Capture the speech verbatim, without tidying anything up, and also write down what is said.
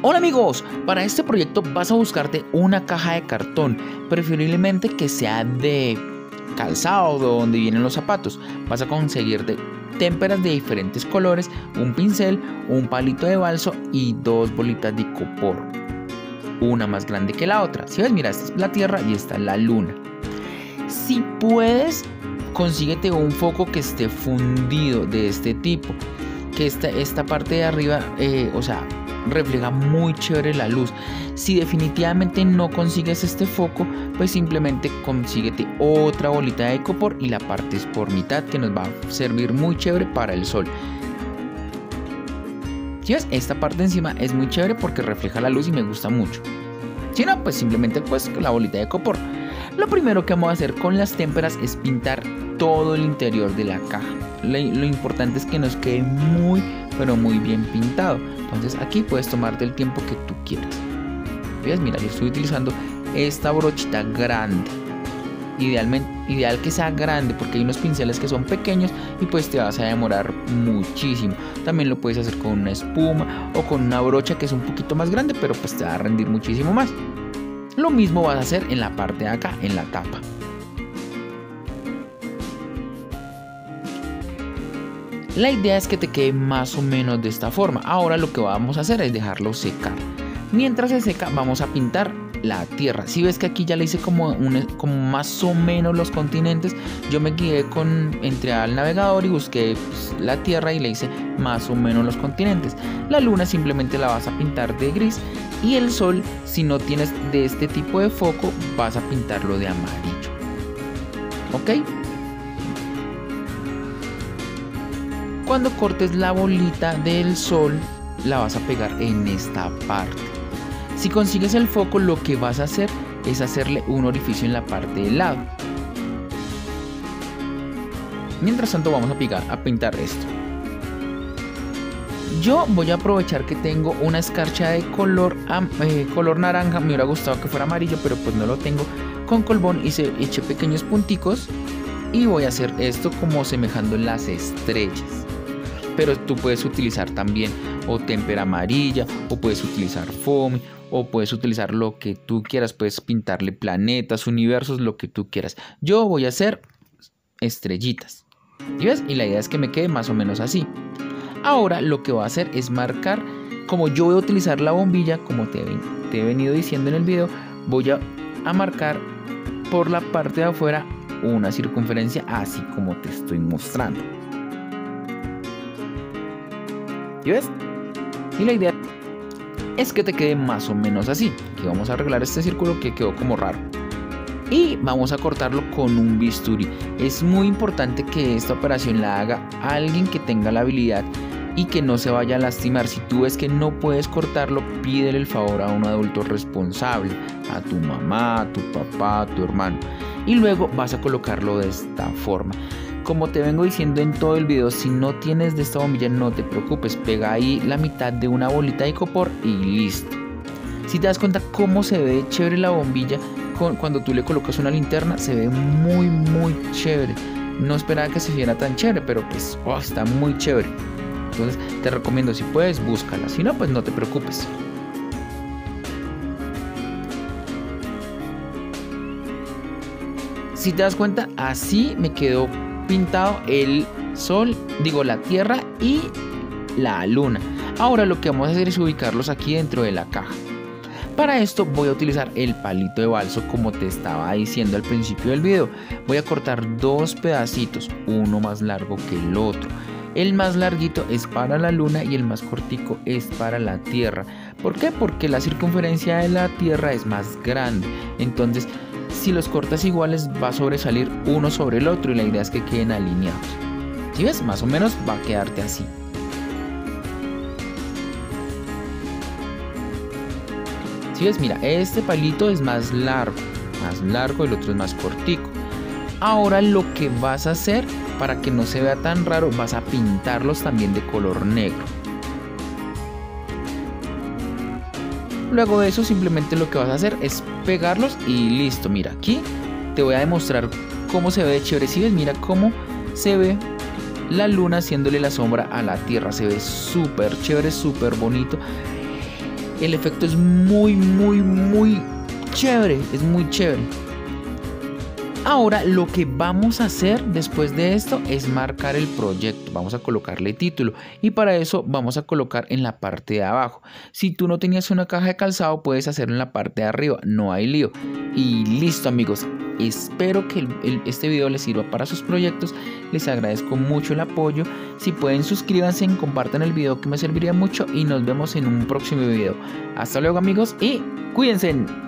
Hola amigos, para este proyecto vas a buscarte una caja de cartón, preferiblemente que sea de calzado, donde vienen los zapatos. Vas a conseguirte témperas de diferentes colores, un pincel, un palito de balso y dos bolitas de icopor, una más grande que la otra. Si ves, mira, esta es la Tierra y esta es la Luna. Si puedes, consíguete un foco que esté fundido de este tipo, que esta, esta parte de arriba, eh, o sea, refleja muy chévere la luz. Si definitivamente no consigues este foco, pues simplemente consíguete otra bolita de icopor y la partes por mitad, que nos va a servir muy chévere para el sol. Si ves, esta parte encima es muy chévere porque refleja la luz y me gusta mucho. Si no, pues simplemente pues la bolita de icopor. Lo primero que vamos a hacer con las témperas es pintar todo el interior de la caja. Lo, lo importante es que nos quede muy pero muy bien pintado. Entonces aquí puedes tomarte el tiempo que tú quieras. ¿Ves? Mira, yo estoy utilizando esta brochita grande. Idealmente, ideal que sea grande porque hay unos pinceles que son pequeños y pues te vas a demorar muchísimo. También lo puedes hacer con una espuma o con una brocha que es un poquito más grande, pero pues te va a rendir muchísimo más. Lo mismo vas a hacer en la parte de acá, en la tapa. La idea es que te quede más o menos de esta forma. Ahora lo que vamos a hacer es dejarlo secar. Mientras se seca vamos a pintar la Tierra. Si ves que aquí ya le hice como, un, como más o menos los continentes, yo me guié con, entré al navegador y busqué pues, la Tierra y le hice más o menos los continentes. La Luna simplemente la vas a pintar de gris y el Sol, si no tienes de este tipo de foco, vas a pintarlo de amarillo. ¿Ok? Cuando cortes la bolita del Sol, la vas a pegar en esta parte. Si consigues el foco, lo que vas a hacer es hacerle un orificio en la parte del lado. Mientras tanto vamos a, pegar, a pintar esto. Yo voy a aprovechar que tengo una escarcha de color, eh, color naranja. Me hubiera gustado que fuera amarillo, pero pues no lo tengo. Con colbón hice, eché pequeños punticos y voy a hacer esto como semejando las estrellas. Pero tú puedes utilizar también o témpera amarilla, o puedes utilizar foamy, o puedes utilizar lo que tú quieras. Puedes pintarle planetas, universos, lo que tú quieras. Yo voy a hacer estrellitas. ¿Sí ves? Y la idea es que me quede más o menos así. Ahora lo que voy a hacer es marcar, como yo voy a utilizar la bombilla, como te, te he venido diciendo en el video, voy a, a marcar por la parte de afuera una circunferencia así como te estoy mostrando. ¿Sí ves? Y la idea es que te quede más o menos así. Aquí vamos a arreglar este círculo que quedó como raro. Y vamos a cortarlo con un bisturí. Es muy importante que esta operación la haga alguien que tenga la habilidad y que no se vaya a lastimar. Si tú ves que no puedes cortarlo, pídele el favor a un adulto responsable, a tu mamá, a tu papá, a tu hermano. Y luego vas a colocarlo de esta forma. Como te vengo diciendo en todo el video, si no tienes de esta bombilla, no te preocupes, pega ahí la mitad de una bolita de icopor y listo. Si te das cuenta cómo se ve chévere la bombilla, cuando tú le colocas una linterna, se ve muy muy chévere. No esperaba que se viera tan chévere, pero pues oh, está muy chévere. Entonces te recomiendo, si puedes, búscala. Si no, pues no te preocupes. Si te das cuenta, así me quedó pintado el Sol, digo la Tierra y la Luna. Ahora lo que vamos a hacer es ubicarlos aquí dentro de la caja. Para esto voy a utilizar el palito de balso, como te estaba diciendo al principio del video. Voy a cortar dos pedacitos, uno más largo que el otro. El más larguito es para la Luna y el más cortico es para la Tierra. ¿Por qué? Porque la circunferencia de la Tierra es más grande. Entonces, si los cortas iguales, va a sobresalir uno sobre el otro y la idea es que queden alineados. ¿Sí ves? Más o menos va a quedarte así. ¿Sí ves? Mira, este palito es más largo, más largo, el otro es más cortico. Ahora lo que vas a hacer, para que no se vea tan raro, vas a pintarlos también de color negro. Luego de eso, simplemente lo que vas a hacer es pegarlos y listo. Mira, aquí te voy a demostrar cómo se ve de chévere. Si ves, mira cómo se ve la Luna haciéndole la sombra a la Tierra. Se ve súper chévere, súper bonito. El efecto es muy, muy, muy chévere. Es muy chévere. Ahora lo que vamos a hacer después de esto es marcar el proyecto. Vamos a colocarle título y para eso vamos a colocar en la parte de abajo. Si tú no tenías una caja de calzado, puedes hacerlo en la parte de arriba, no hay lío. Y listo, amigos, espero que el, el, este video les sirva para sus proyectos. Les agradezco mucho el apoyo. Si pueden, suscríbanse, compartan el video, que me serviría mucho, y nos vemos en un próximo video. Hasta luego, amigos, y cuídense.